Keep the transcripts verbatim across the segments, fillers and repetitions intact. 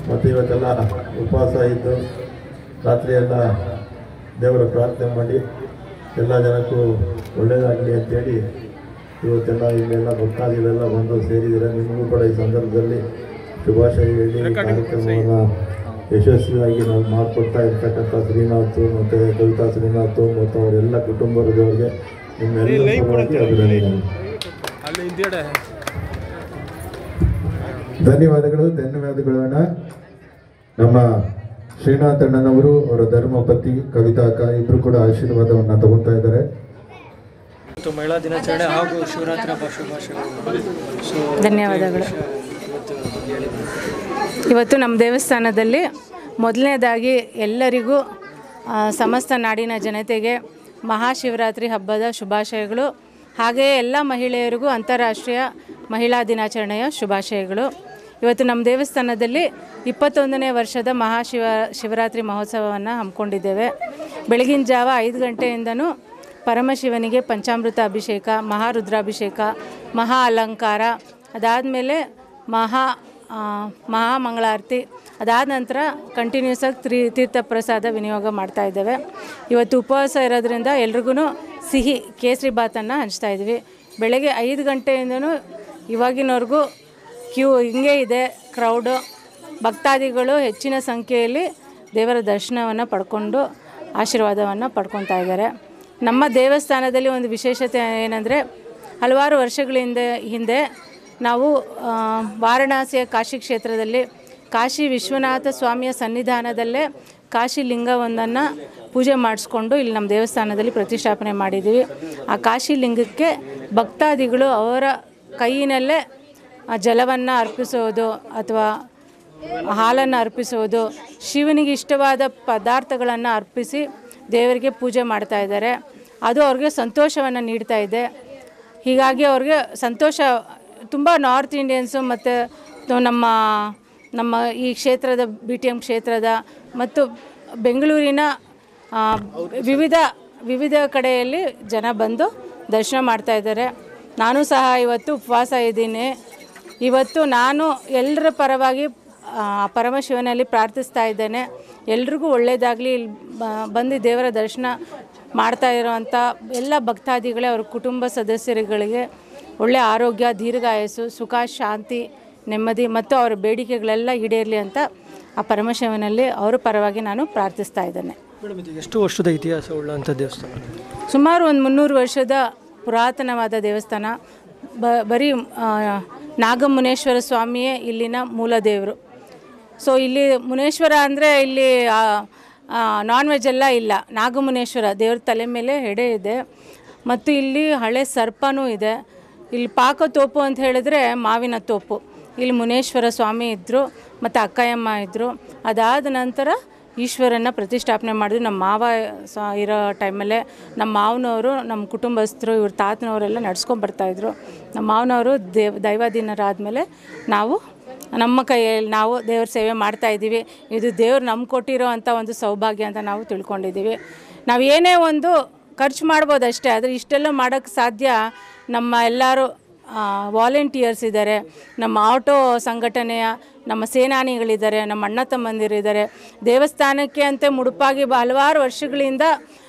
ಮತ್ತು ಇವತ್ತೆಲ್ಲ ಉಪವಾಸ ಇದ್ದು ರಾತ್ರಿಯೆಲ್ಲ ದೇವರ ಪ್ರಾರ್ಥನೆ ಮಾಡಿ ಎಲ್ಲ ಜನಕ್ಕೂ ಒಳ್ಳೆಯದಾಗಲಿ ಅಂತೇಳಿ ಇವತ್ತೆಲ್ಲ ಇಲ್ಲೆಲ್ಲ ಭಕ್ತಾದಿಗಳೆಲ್ಲ ಬಂದು ಸೇರಿದರೆ ನಿಮಗೂ ಕೂಡ ಈ ಸಂದರ್ಭದಲ್ಲಿ ಶುಭಾಶಯ ಹೇಳಿ ಕಾರ್ಯಕ್ರಮವನ್ನು ಯಶಸ್ವಿಯಾಗಿ ನಾವು ಮಾಡಿಕೊಡ್ತಾ ಇರ್ತಕ್ಕಂಥ ಶ್ರೀನಾಥ್ ಮತ್ತು ಕವಿತಾ ಶ್ರೀನಾಥ್ ಮತ್ತು ಅವರೆಲ್ಲ ಕುಟುಂಬದವರಿಗೆ ನಿಮ್ಮೆಲ್ಲ ಅಭಿನಂದನೆ. ಧನ್ಯವಾದಗಳು ಧನ್ಯವಾದಗಳನ್ನ ನಮ್ಮ ಶ್ರೀನಾಥ್ ಅಣ್ಣನವರು ಅವರ ಧರ್ಮಪತಿ ಕವಿತಾ ಅಕ್ಕ ಇಬ್ಬರು ಕೂಡ ಆಶೀರ್ವಾದವನ್ನು ತಗೊಳ್ತಾ ಇದ್ದಾರೆ. ಮಹಿಳಾ ದಿನಾಚರಣೆ ಹಾಗೂ ಶಿವರಾತ್ರಿ ಹಬ್ಬ ಶುಭಾಶಯಗಳು. ಧನ್ಯವಾದಗಳು. ಇವತ್ತು ನಮ್ಮ ದೇವಸ್ಥಾನದಲ್ಲಿ ಮೊದಲನೇದಾಗಿ ಎಲ್ಲರಿಗೂ ಸಮಸ್ತ ನಾಡಿನ ಜನತೆಗೆ ಮಹಾಶಿವರಾತ್ರಿ ಹಬ್ಬದ ಶುಭಾಶಯಗಳು. ಹಾಗೆಯೇ ಎಲ್ಲ ಮಹಿಳೆಯರಿಗೂ ಅಂತಾರಾಷ್ಟ್ರೀಯ ಮಹಿಳಾ ದಿನಾಚರಣೆಯ ಶುಭಾಶಯಗಳು. ಇವತ್ತು ನಮ್ಮ ದೇವಸ್ಥಾನದಲ್ಲಿ ಇಪ್ಪತ್ತೊಂದನೇ ವರ್ಷದ ಮಹಾಶಿವ ಶಿವರಾತ್ರಿ ಮಹೋತ್ಸವವನ್ನು ಹಮ್ಮಿಕೊಂಡಿದ್ದೇವೆ. ಬೆಳಗಿನ ಜಾವ ಐದು ಗಂಟೆಯಿಂದನೂ ಪರಮಶಿವನಿಗೆ ಪಂಚಾಮೃತ ಅಭಿಷೇಕ, ಮಹಾರುದ್ರಾಭಿಷೇಕ, ಮಹಾ ಅಲಂಕಾರ, ಅದಾದಮೇಲೆ ಮಹಾ ಮಹಾಮಂಗಳಾರತಿ, ಅದಾದ ನಂತರ ಕಂಟಿನ್ಯೂಸ್ ಆಗಿ ತ್ರಿ ತೀರ್ಥ ಪ್ರಸಾದ ವಿನಿಯೋಗ ಮಾಡ್ತಾ ಇದ್ದೇವೆ. ಇವತ್ತು ಉಪವಾಸ ಇರೋದ್ರಿಂದ ಎಲ್ರಿಗೂ ಸಿಹಿ ಕೇಸರಿ ಬಾತನ್ನು ಹಂಚ್ತಾಯಿದ್ವಿ. ಬೆಳಗ್ಗೆ ಐದು ಗಂಟೆಯಿಂದನೂ ಇವಾಗಿನವರೆಗೂ ಕ್ಯೂ ಹಿಂಗೆ ಇದೆ, ಕ್ರೌಡು. ಭಕ್ತಾದಿಗಳು ಹೆಚ್ಚಿನ ಸಂಖ್ಯೆಯಲ್ಲಿ ದೇವರ ದರ್ಶನವನ್ನು ಪಡ್ಕೊಂಡು ಆಶೀರ್ವಾದವನ್ನು ಪಡ್ಕೊತಾ ಇದ್ದಾರೆ. ನಮ್ಮ ದೇವಸ್ಥಾನದಲ್ಲಿ ಒಂದು ವಿಶೇಷತೆ ಏನಂದರೆ, ಹಲವಾರು ವರ್ಷಗಳಿಂದ ಹಿಂದೆ ನಾವು ವಾರಣಾಸಿಯ ಕಾಶಿ ಕ್ಷೇತ್ರದಲ್ಲಿ ಕಾಶಿ ವಿಶ್ವನಾಥ ಸ್ವಾಮಿಯ ಸನ್ನಿಧಾನದಲ್ಲೇ ಕಾಶಿ ಲಿಂಗವೊಂದನ್ನು ಪೂಜೆ ಮಾಡಿಸ್ಕೊಂಡು ಇಲ್ಲಿ ನಮ್ಮ ದೇವಸ್ಥಾನದಲ್ಲಿ ಪ್ರತಿಷ್ಠಾಪನೆ ಮಾಡಿದ್ದೀವಿ. ಆ ಕಾಶಿ ಲಿಂಗಕ್ಕೆ ಭಕ್ತಾದಿಗಳು ಅವರ ಕೈಯಿನಲ್ಲೇ ಜಲವನ್ನು ಅರ್ಪಿಸೋದು ಅಥವಾ ಹಾಲನ್ನು ಅರ್ಪಿಸೋದು, ಶಿವನಿಗೆ ಇಷ್ಟವಾದ ಪದಾರ್ಥಗಳನ್ನು ಅರ್ಪಿಸಿ ದೇವರಿಗೆ ಪೂಜೆ ಮಾಡ್ತಾ ಇದ್ದಾರೆ. ಅದು ಅವ್ರಿಗೆ ಸಂತೋಷವನ್ನು ನೀಡ್ತಾ ಇದೆ. ಹೀಗಾಗಿ ಅವ್ರಿಗೆ ಸಂತೋಷ ತುಂಬ ನಾರ್ತ್ ಇಂಡಿಯನ್ಸು ಮತ್ತು ನಮ್ಮ ನಮ್ಮ ಈ ಕ್ಷೇತ್ರದ ಬಿ ಟಿ ಎಮ್ ಕ್ಷೇತ್ರದ ಮತ್ತು ಬೆಂಗಳೂರಿನ ವಿವಿಧ ವಿವಿಧ ಕಡೆಯಲ್ಲಿ ಜನ ಬಂದು ದರ್ಶನ ಮಾಡ್ತಾ ಇದ್ದಾರೆ. ನಾನು ಸಹ ಇವತ್ತು ಉಪವಾಸ ಇದ್ದೀನಿ. ಇವತ್ತು ನಾನು ಎಲ್ಲರ ಪರವಾಗಿ ಪರಮಶಿವನಲ್ಲಿ ಪ್ರಾರ್ಥಿಸ್ತಾ ಇದ್ದೇನೆ. ಎಲ್ರಿಗೂ ಒಳ್ಳೆಯದಾಗಲಿ. ಇಲ್ಲಿ ಬಂದು ದೇವರ ದರ್ಶನ ಮಾಡ್ತಾ ಇರೋವಂಥ ಎಲ್ಲ ಭಕ್ತಾದಿಗಳೇ, ಅವ್ರ ಕುಟುಂಬ ಸದಸ್ಯರುಗಳಿಗೆ ಒಳ್ಳೆಯ ಆರೋಗ್ಯ, ದೀರ್ಘಾಯಸ್ಸು, ಸುಖ, ಶಾಂತಿ, ನೆಮ್ಮದಿ ಮತ್ತು ಅವರ ಬೇಡಿಕೆಗಳೆಲ್ಲ ಈಡೇರಲಿ ಅಂತ ಆ ಪರಮಶಿವನಲ್ಲಿ ಅವರ ಪರವಾಗಿ ನಾನು ಪ್ರಾರ್ಥಿಸ್ತಾ ಇದ್ದೇನೆ. ಎಷ್ಟು ವರ್ಷದ ಇತಿಹಾಸ ಉಳ್ಳಂಥ ದೇವಸ್ಥಾನ? ಸುಮಾರು ಒಂದು ಮುನ್ನೂರು ವರ್ಷದ ಪುರಾತನವಾದ ದೇವಸ್ಥಾನ. ಬ ಬರೀ ನಾಗಮುನೇಶ್ವರ ಸ್ವಾಮಿಯೇ ಇಲ್ಲಿನ ಮೂಲ ದೇವರು. ಸೊ ಇಲ್ಲಿ ಮುನೇಶ್ವರ ಅಂದರೆ ಇಲ್ಲಿ ನಾನ್ ವೆಜ್ ಎಲ್ಲ ಇಲ್ಲ. ನಾಗಮುನೇಶ್ವರ ದೇವ್ರ ತಲೆ ಮೇಲೆ ಹೆಡೆ ಇದೆ ಮತ್ತು ಇಲ್ಲಿ ಹಳೆ ಸರ್ಪನೂ ಇದೆ. ಇಲ್ಲಿ ಪಾಕ ತೋಪು ಅಂತ ಹೇಳಿದ್ರೆ ಮಾವಿನ ತೋಪು. ಇಲ್ಲಿ ಮುನೇಶ್ವರ ಸ್ವಾಮಿ ಇದ್ದರು ಮತ್ತು ಅಕ್ಕಯ್ಯಮ್ಮ ಇದ್ದರು. ಅದಾದ ನಂತರ ಈಶ್ವರನ ಪ್ರತಿಷ್ಠಾಪನೆ ಮಾಡಿದ್ರು. ನಮ್ಮ ಮಾವ ಸ ಇರೋ ಟೈಮಲ್ಲೇ ನಮ್ಮ ಮಾವನವರು, ನಮ್ಮ ಕುಟುಂಬಸ್ಥರು, ಇವ್ರ ತಾತನವರೆಲ್ಲ ನಡ್ಸ್ಕೊಂಬರ್ತಾಯಿದ್ರು. ನಮ್ಮ ಮಾವನವರು ದೇವ್ ದೈವಾಧೀನರಾದಮೇಲೆ ನಾವು ನಮ್ಮ ಕೈಯಲ್ಲಿ ನಾವು ದೇವ್ರ ಸೇವೆ ಮಾಡ್ತಾಯಿದ್ದೀವಿ. ಇದು ದೇವ್ರು ನಮ್ಗೆ ಕೊಟ್ಟಿರೋ ಅಂಥ ಒಂದು ಸೌಭಾಗ್ಯ ಅಂತ ನಾವು ತಿಳ್ಕೊಂಡಿದ್ದೀವಿ. ನಾವು ಏನೇ ಒಂದು ಖರ್ಚು ಮಾಡ್ಬೋದು ಅಷ್ಟೇ, ಆದರೆ ಇಷ್ಟೆಲ್ಲ ಮಾಡೋಕ್ಕೆ ಸಾಧ್ಯ ನಮ್ಮ ಎಲ್ಲರೂ ವಾಲಂಟಿಯರ್ಸ್ ಇದ್ದಾರೆ, ನಮ್ಮ ಆಟೋ ಸಂಘಟನೆಯ ನಮ್ಮ ಸೇನಾನಿಗಳಿದ್ದಾರೆ, ನಮ್ಮ ಅಣ್ಣ ತಮ್ಮಂದಿರಿದ್ದಾರೆ. ದೇವಸ್ಥಾನಕ್ಕೆ ಅಂತ ಮುಡುಪಾಗಿ ಹಲವಾರು ವರ್ಷಗಳಿಂದ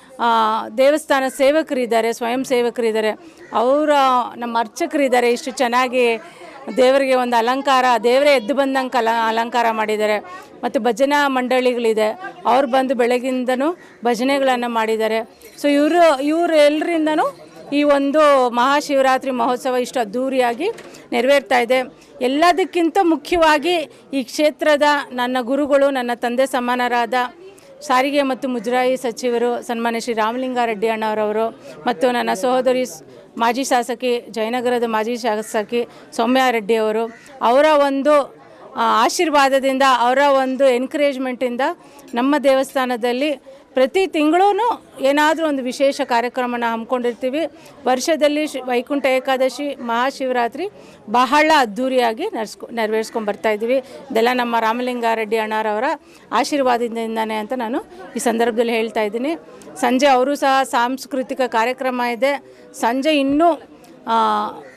ದೇವಸ್ಥಾನ ಸೇವಕರಿದ್ದಾರೆ, ಸ್ವಯಂ ಸೇವಕರಿದ್ದಾರೆ, ಅವರ ನಮ್ಮ ಅರ್ಚಕರಿದ್ದಾರೆ. ಇಷ್ಟು ಚೆನ್ನಾಗಿ ದೇವರಿಗೆ ಒಂದು ಅಲಂಕಾರ, ದೇವರೇ ಎದ್ದು ಬಂದಂಗೆ ಅಲ ಅಲಂಕಾರ ಮಾಡಿದ್ದಾರೆ. ಮತ್ತು ಭಜನಾ ಮಂಡಳಿಗಳಿದೆ, ಅವ್ರು ಬಂದು ಬೆಳಗಿಂದನೂ ಭಜನೆಗಳನ್ನು ಮಾಡಿದ್ದಾರೆ. ಸೊ ಇವರು ಇವರು ಎಲ್ಲರಿಂದನೂ ಈ ಒಂದು ಮಹಾಶಿವರಾತ್ರಿ ಮಹೋತ್ಸವ ಇಷ್ಟು ಅದ್ಧೂರಿಯಾಗಿ ನೆರವೇರ್ತಾ ಇದೆ. ಎಲ್ಲದಕ್ಕಿಂತ ಮುಖ್ಯವಾಗಿ ಈ ಕ್ಷೇತ್ರದ ನನ್ನ ಗುರುಗಳು, ನನ್ನ ತಂದೆ ಸಮಾನರಾದ ಸಾರಿಗೆ ಮತ್ತು ಮುಜರಾಯಿ ಸಚಿವರು ಸನ್ಮಾನ್ಯ ಶ್ರೀ ರಾಮಲಿಂಗಾರೆಡ್ಡಿ ಅಣ್ಣವರವರು ಮತ್ತು ನನ್ನ ಸಹೋದರಿ ಮಾಜಿ ಶಾಸಕಿ, ಜಯನಗರದ ಮಾಜಿ ಶಾಸಕಿ ಸೌಮ್ಯ ರೆಡ್ಡಿಯವರು, ಅವರ ಒಂದು ಆಶೀರ್ವಾದದಿಂದ, ಅವರ ಒಂದು ಎನ್ಕರೇಜ್ಮೆಂಟಿಂದ ನಮ್ಮ ದೇವಸ್ಥಾನದಲ್ಲಿ ಪ್ರತಿ ತಿಂಗಳೂ ಏನಾದರೂ ಒಂದು ವಿಶೇಷ ಕಾರ್ಯಕ್ರಮನ ಹಮ್ಮಿಕೊಂಡಿರ್ತೀವಿ. ವರ್ಷದಲ್ಲಿ ವೈಕುಂಠ ಏಕಾದಶಿ, ಮಹಾಶಿವರಾತ್ರಿ ಬಹಳ ಅದ್ಧೂರಿಯಾಗಿ ನಡ್ಸ್ಕೊ ನೆರವೇರಿಸ್ಕೊಂಡು ಬರ್ತಾಯಿದ್ದೀವಿ. ಇದೆಲ್ಲ ನಮ್ಮ ರಾಮಲಿಂಗಾರೆಡ್ಡಿ ಅಣ್ಣಾರವರ ಆಶೀರ್ವಾದದಿಂದನೇ ಅಂತ ನಾನು ಈ ಸಂದರ್ಭದಲ್ಲಿ ಹೇಳ್ತಾ ಇದ್ದೀನಿ. ಸಂಜೆ ಅವರು ಸಹ ಸಾಂಸ್ಕೃತಿಕ ಕಾರ್ಯಕ್ರಮ ಇದೆ. ಸಂಜೆ ಇನ್ನೂ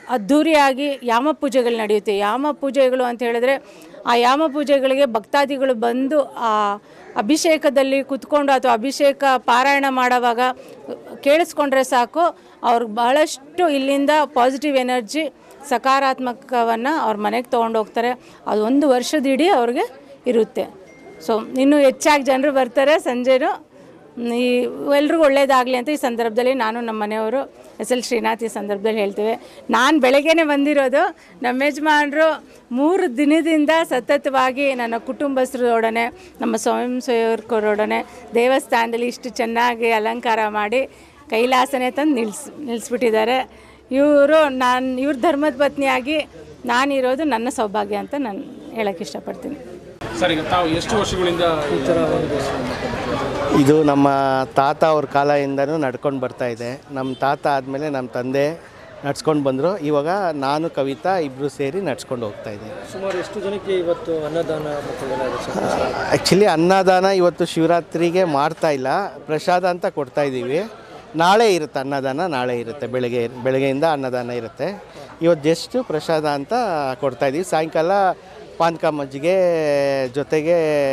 ಅದ್ಧೂರಿಯಾಗಿ ಯಾಮ ಪೂಜೆಗಳು ನಡೆಯುತ್ತೆ. ಯಾಮ ಪೂಜೆಗಳು ಅಂತ ಹೇಳಿದ್ರೆ ಆ ಯಾಮ ಪೂಜೆಗಳಿಗೆ ಭಕ್ತಾದಿಗಳು ಬಂದು ಆ ಅಭಿಷೇಕದಲ್ಲಿ ಕುತ್ಕೊಂಡು ಅಥವಾ ಅಭಿಷೇಕ ಪಾರಾಯಣ ಮಾಡೋವಾಗ ಕೇಳಿಸ್ಕೊಂಡ್ರೆ ಸಾಕು, ಅವ್ರಿಗೆ ಬಹಳಷ್ಟು ಇಲ್ಲಿಂದ ಪಾಸಿಟಿವ್ ಎನರ್ಜಿ ಸಕಾರಾತ್ಮಕವನ್ನು ಅವ್ರ ಮನೆಗೆ ತೊಗೊಂಡು ಹೋಗ್ತಾರೆ. ಅದು ಒಂದು ವರ್ಷದಿಡೀ ಅವ್ರಿಗೆ ಇರುತ್ತೆ. ಸೊ ಇನ್ನೂ ಹೆಚ್ಚಾಗಿ ಜನರು ಬರ್ತಾರೆ. ಸಂಜೆನೂ ಈ ಎಲ್ರಿಗೂ ಒಳ್ಳೇದಾಗಲಿ ಅಂತ ಈ ಸಂದರ್ಭದಲ್ಲಿ ನಾನು ನಮ್ಮ ಮನೆಯವರು ಎಸ್ ಎಲ್ ಶ್ರೀನಾಥ್ ಈ ಸಂದರ್ಭದಲ್ಲಿ ಹೇಳ್ತೇವೆ. ನಾನು ಬೆಳಗ್ಗೆನೇ ಬಂದಿರೋದು. ನಮ್ಮ ಯಜಮಾನರು ಮೂರು ದಿನದಿಂದ ಸತತವಾಗಿ ನನ್ನ ಕುಟುಂಬಸ್ಥರೊಡನೆ ನಮ್ಮ ಸ್ವಯಂ ಸೇವಕರೊಡನೆ ದೇವಸ್ಥಾನದಲ್ಲಿ ಇಷ್ಟು ಚೆನ್ನಾಗಿ ಅಲಂಕಾರ ಮಾಡಿ ಕೈಲಾಸನೆ ತಂದು ನಿಲ್ಸ್ ನಿಲ್ಲಿಸ್ಬಿಟ್ಟಿದ್ದಾರೆ. ಇವರು ನಾನು ಇವ್ರ ಧರ್ಮದ ಪತ್ನಿಯಾಗಿ ನಾನಿರೋದು ನನ್ನ ಸೌಭಾಗ್ಯ ಅಂತ ನಾನು ಹೇಳೋಕ್ಕೆ ಇಷ್ಟಪಡ್ತೀನಿ. ಸರ್, ಈಗ ತಾವು ಎಷ್ಟು ವರ್ಷಗಳಿಂದ ಈ ಥರ ಇದು ನಮ್ಮ ತಾತ ಅವ್ರ ಕಾಲದಿಂದನೂ ನಡ್ಕೊಂಡು ಬರ್ತಾ ಇದೆ. ನಮ್ಮ ತಾತ ಆದಮೇಲೆ ನಮ್ಮ ತಂದೆ ನಡ್ಸ್ಕೊಂಡು ಬಂದರು. ಇವಾಗ ನಾನು ಕವಿತಾ ಇಬ್ಬರು ಸೇರಿ ನಡ್ಸ್ಕೊಂಡು ಹೋಗ್ತಾ ಇದ್ದೀವಿ. ಸುಮಾರು ಎಷ್ಟು ಜನಕ್ಕೆ ಇವತ್ತು ಅನ್ನದಾನ ಆ್ಯಕ್ಚುಲಿ ಅನ್ನದಾನ ಇವತ್ತು ಶಿವರಾತ್ರಿಗೆ ಮಾಡ್ತಾ ಇಲ್ಲ, ಪ್ರಸಾದ ಅಂತ ಕೊಡ್ತಾ ಇದ್ದೀವಿ. ನಾಳೆ ಇರುತ್ತೆ ಅನ್ನದಾನ, ನಾಳೆ ಇರುತ್ತೆ. ಬೆಳಗ್ಗೆ ಬೆಳಗ್ಗೆಯಿಂದ ಅನ್ನದಾನ ಇರುತ್ತೆ. ಇವತ್ತು ಜಸ್ಟ್ ಪ್ರಸಾದ ಅಂತ ಕೊಡ್ತಾಯಿದ್ದೀವಿ. ಸಾಯಂಕಾಲ ಪಾನಕ ಮಜ್ಜಿಗೆ ಜೊತೆಗೆ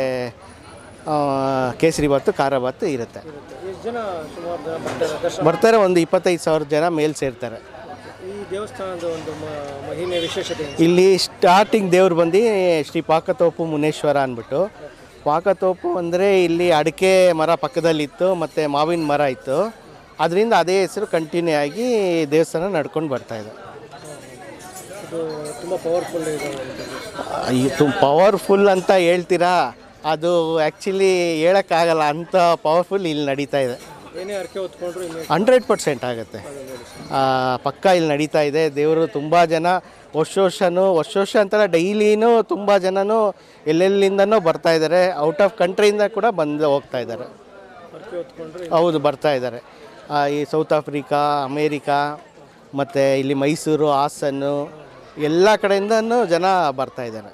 ಕೇಸರಿ ಬಾತು, ಖಾರ ಬಾತು ಇರುತ್ತೆ. ಬರ್ತಾರೆ, ಒಂದು ಇಪ್ಪತ್ತೈದು ಸಾವಿರ ಜನ ಮೇಲೆ ಸೇರ್ತಾರೆ. ಈ ದೇವಸ್ಥಾನದ ಒಂದು ಮಹಿಮೆ ವಿಶೇಷತೆ ಇಲ್ಲಿ ಸ್ಟಾರ್ಟಿಂಗ್ ದೇವ್ರು ಬಂದು ಶ್ರೀ ಪಾಕತೋಪು ಮುನೇಶ್ವರ ಅಂದ್ಬಿಟ್ಟು. ಪಾಕತೋಪು ಅಂದರೆ ಇಲ್ಲಿ ಅಡಿಕೆ ಮರ ಪಕ್ಕದಲ್ಲಿತ್ತು ಮತ್ತು ಮಾವಿನ ಮರ ಇತ್ತು. ಅದರಿಂದ ಅದೇ ಹೆಸರು ಕಂಟಿನ್ಯೂ ಆಗಿ ದೇವಸ್ಥಾನ ನಡ್ಕೊಂಡು ಬರ್ತಾಯಿದೆ. ತುಂಬ ಪವರ್ಫುಲ್ ಇದೆ. ಇದು ಪವರ್ಫುಲ್ ಅಂತ ಹೇಳ್ತೀರಾ, ಅದು ಆ್ಯಕ್ಚುಲಿ ಹೇಳೋಕ್ಕಾಗಲ್ಲ, ಅಂಥ ಪವರ್ಫುಲ್ ಇಲ್ಲಿ ನಡೀತಾ ಇದೆ. ಏನೇ ಅರ್ಕೆ ಹೊತ್ಕೊಂಡ್ರು ಹಂಡ್ರೆಡ್ ಪರ್ಸೆಂಟ್ ಆಗುತ್ತೆ. ಪಕ್ಕ ಇಲ್ಲಿ ನಡೀತಾ ಇದೆ. ದೇವರು ತುಂಬ ಜನ ವರ್ಷ ವರ್ಷನೂ ವರ್ಷ ವರ್ಷ ಅಂತಲ್ಲ, ಡೈಲಿನೂ ತುಂಬ ಜನನೂ ಎಲ್ಲೆಲ್ಲಿಂದನೂ ಬರ್ತಾ ಇದ್ದಾರೆ. ಔಟ್ ಆಫ್ ಕಂಟ್ರಿಯಿಂದ ಕೂಡ ಬಂದು ಹೋಗ್ತಾ ಇದ್ದಾರೆ. ಹೌದು, ಬರ್ತಾ ಇದ್ದಾರೆ. ಈ ಸೌತ್ ಆಫ್ರಿಕಾ, ಅಮೇರಿಕಾ ಮತ್ತು ಇಲ್ಲಿ ಮೈಸೂರು, ಹಾಸನ್ನು ಎಲ್ಲ ಕಡೆಯಿಂದನೂ ಜನ ಬರ್ತಾ ಇದ್ದಾರೆ.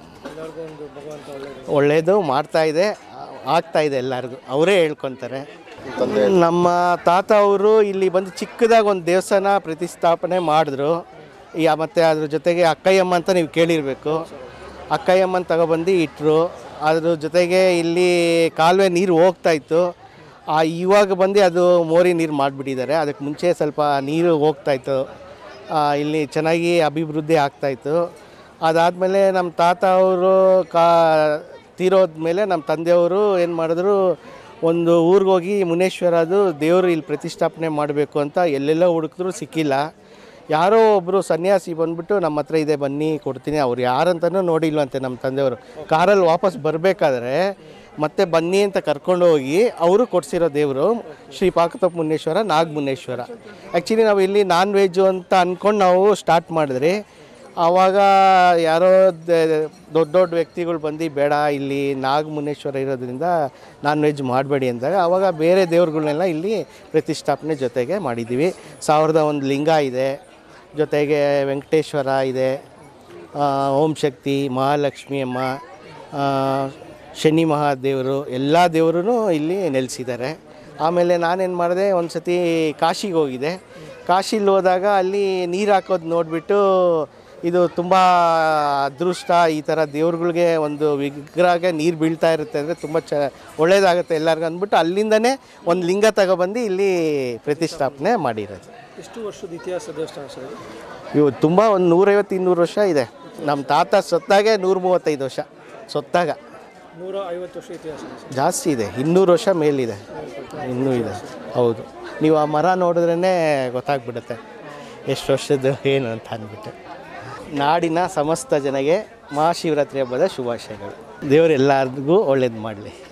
ಒಳ್ಳೆಯದು ಮಾಡ್ತಾ ಇದೆ, ಆಗ್ತಾ ಇದೆ ಎಲ್ಲರಿಗೂ, ಅವರೇ ಹೇಳ್ಕೊತಾರೆ. ನಮ್ಮ ತಾತ ಅವರು ಇಲ್ಲಿ ಬಂದು ಚಿಕ್ಕದಾಗಿ ಒಂದು ದೇವಸ್ಥಾನ ಪ್ರತಿಷ್ಠಾಪನೆ ಮಾಡಿದ್ರು. ಯಾ ಮತ್ತು ಅದ್ರ ಜೊತೆಗೆ ಅಕ್ಕಯ್ಯಮ್ಮ ಅಂತ ನೀವು ಕೇಳಿರಬೇಕು. ಅಕ್ಕಯ್ಯಮ್ಮನ ತಗೊಬಂದು ಇಟ್ಟರು. ಅದ್ರ ಜೊತೆಗೆ ಇಲ್ಲಿ ಕಾಲುವೆ ನೀರು ಹೋಗ್ತಾಯಿತ್ತು. ಇವಾಗ ಬಂದು ಅದು ಮೋರಿ ನೀರು ಮಾಡಿಬಿಟ್ಟಿದ್ದಾರೆ. ಅದಕ್ಕೆ ಮುಂಚೆ ಸ್ವಲ್ಪ ನೀರು ಹೋಗ್ತಾಯಿತ್ತು. ಇಲ್ಲಿ ಚೆನ್ನಾಗಿ ಅಭಿವೃದ್ಧಿ ಆಗ್ತಾಯಿತ್ತು. ಅದಾದಮೇಲೆ ನಮ್ಮ ತಾತ ಅವರು ಕಾ ತೀರೋದ್ಮೇಲೆ ನಮ್ಮ ತಂದೆಯವರು ಏನು ಮಾಡಿದ್ರು, ಒಂದು ಊರಿಗೋಗಿ ಮುನೇಶ್ವರದು ದೇವರು ಇಲ್ಲಿ ಪ್ರತಿಷ್ಠಾಪನೆ ಮಾಡಬೇಕು ಅಂತ ಎಲ್ಲೆಲ್ಲೋ ಹುಡುಕಿದ್ರು, ಸಿಕ್ಕಿಲ್ಲ. ಯಾರೋ ಒಬ್ಬರು ಸನ್ಯಾಸಿ ಬಂದುಬಿಟ್ಟು ನಮ್ಮ ಹತ್ರ ಇದೆ ಬನ್ನಿ ಕೊಡ್ತೀನಿ. ಅವ್ರು ಯಾರಂತನೂ ನೋಡಿಲ್ವಂತೆ ನಮ್ಮ ತಂದೆಯವರು. ಕಾರಲ್ಲಿ ವಾಪಸ್ ಬರಬೇಕಾದ್ರೆ ಮತ್ತೆ ಬನ್ನಿ ಅಂತ ಕರ್ಕೊಂಡು ಹೋಗಿ ಅವರು ಕೊಡಿಸಿರೋ ದೇವರು ಶ್ರೀ ಪಾಕತೋಪು ಮುನೇಶ್ವರ, ನಾಗ ಮುನೇಶ್ವರ. ಆ್ಯಕ್ಚುಲಿ ನಾವು ಇಲ್ಲಿ ನಾನ್ ವೆಜ್ಜು ಅಂತ ಅಂದ್ಕೊಂಡು ನಾವು ಸ್ಟಾರ್ಟ್ ಮಾಡಿದ್ರಿ. ಆವಾಗ ಯಾರೋ ದೊಡ್ಡ ದೊಡ್ಡ ವ್ಯಕ್ತಿಗಳು ಬಂದು ಬೇಡ, ಇಲ್ಲಿ ನಾಗ ಮುನೇಶ್ವರ ಇರೋದ್ರಿಂದ ನಾನ್ ವೆಜ್ ಮಾಡಬೇಡಿ ಅಂದಾಗ ಆವಾಗ ಬೇರೆ ದೇವ್ರುಗಳನ್ನೆಲ್ಲ ಇಲ್ಲಿ ಪ್ರತಿಷ್ಠಾಪನೆ ಜೊತೆಗೆ ಮಾಡಿದ್ದೀವಿ. ಸಾವಿರದ ಒಂದು ಲಿಂಗ ಇದೆ, ಜೊತೆಗೆ ವೆಂಕಟೇಶ್ವರ ಇದೆ, ಓಂ ಶಕ್ತಿ, ಮಹಾಲಕ್ಷ್ಮಿ ಅಮ್ಮ, ಶನಿ ಮಹಾದೇವರು, ಎಲ್ಲ ದೇವರು ಇಲ್ಲಿ ನೆಲೆಸಿದ್ದಾರೆ. ಆಮೇಲೆ ನಾನೇನು ಮಾಡಿದೆ, ಒಂದು ಸತಿ ಕಾಶಿಗೆ ಹೋಗಿದ್ದೆ. ಕಾಶಿಲಿ ಹೋದಾಗ ಅಲ್ಲಿ ನೀರು ಹಾಕೋದು ನೋಡಿಬಿಟ್ಟು ಇದು ತುಂಬ ಅದೃಷ್ಟ, ಈ ಥರ ದೇವ್ರುಗಳಿಗೆ ಒಂದು ವಿಗ್ರಹಕ್ಕೆ ನೀರು ಬೀಳ್ತಾ ಇರುತ್ತೆ ಅಂದರೆ ತುಂಬ ಚ ಒಳ್ಳೆಯದಾಗುತ್ತೆ ಎಲ್ಲರಿಗೂ ಅಂದ್ಬಿಟ್ಟು ಅಲ್ಲಿಂದನೇ ಒಂದು ಲಿಂಗ ತಗೊಬಂದು ಇಲ್ಲಿ ಪ್ರತಿಷ್ಠಾಪನೆ ಮಾಡಿರೋದು. ಎಷ್ಟು ವರ್ಷದ ಇತಿಹಾಸ ದೇವಸ್ಥಾನ ಸರ್? ಇವು ತುಂಬ ಒಂದು ನೂರೈವತ್ತು ಇನ್ನೂರು ವರ್ಷ ಇದೆ. ನಮ್ಮ ತಾತ ಸತ್ತಾಗೆ ನೂರ ಮೂವತ್ತೈದು ವರ್ಷ ಸತ್ತಾಗ. ನೂರ ಐವತ್ತು ವರ್ಷ ಇತಿಹಾಸ ಜಾಸ್ತಿ ಇದೆ, ಇನ್ನೂರು ವರ್ಷ ಮೇಲಿದೆ, ಇನ್ನೂ ಇದೆ. ಹೌದು, ನೀವು ಆ ಮರ ನೋಡಿದ್ರೇ ಗೊತ್ತಾಗ್ಬಿಡುತ್ತೆ ಎಷ್ಟು ವರ್ಷದ್ದು ಏನು ಅಂತ ಅಂದ್ಬಿಟ್ಟು. ನಾಡಿನ ಸಮಸ್ತ ಜನಗೆ ಮಹಾಶಿವರಾತ್ರಿ ಹಬ್ಬದ ಶುಭಾಶಯಗಳು. ದೇವರು ಎಲ್ಲರಿಗೂ ಒಳ್ಳೇದು ಮಾಡಲಿ.